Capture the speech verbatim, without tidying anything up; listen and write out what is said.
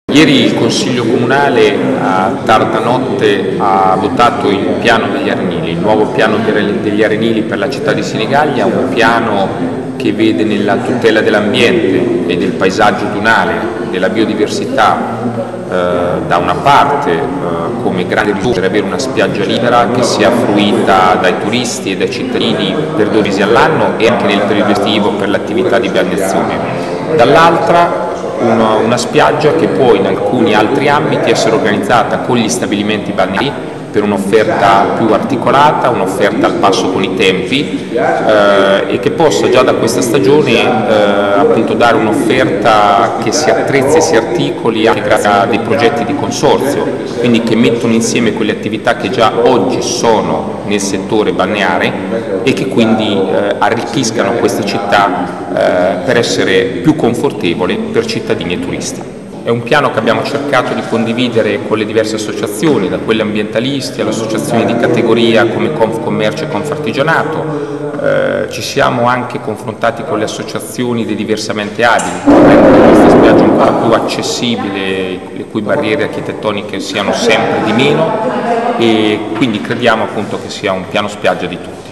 Ieri il Consiglio Comunale a tarda notte ha votato il piano degli arenili, il nuovo piano degli arenili per la città di Senigallia, un piano che vede nella tutela dell'ambiente e del paesaggio dunale, della biodiversità, eh, da una parte eh, come grande risorsa per avere una spiaggia libera che sia fruita dai turisti e dai cittadini per due mesi all'anno e anche nel periodo estivo per l'attività di balneazione, dall'altra Una, una spiaggia che può in alcuni altri ambiti essere organizzata con gli stabilimenti balneari per un'offerta più articolata, un'offerta al passo con i tempi eh, e che possa già da questa stagione eh, appunto dare un'offerta che si attrezzi e si articoli anche grazie a dei progetti di consorzio, quindi che mettono insieme quelle attività che già oggi sono nel settore balneare e che quindi eh, arricchiscano questa città eh, per essere più confortevole per cittadini e turisti. È un piano che abbiamo cercato di condividere con le diverse associazioni, da quelle ambientalisti alle associazioni di categoria come Confcommercio e Confartigianato. Eh, ci siamo anche confrontati con le associazioni dei diversamente abili, per rendere questa spiaggia ancora più accessibile, le cui barriere architettoniche siano sempre di meno, e quindi crediamo appunto che sia un piano spiaggia di tutti.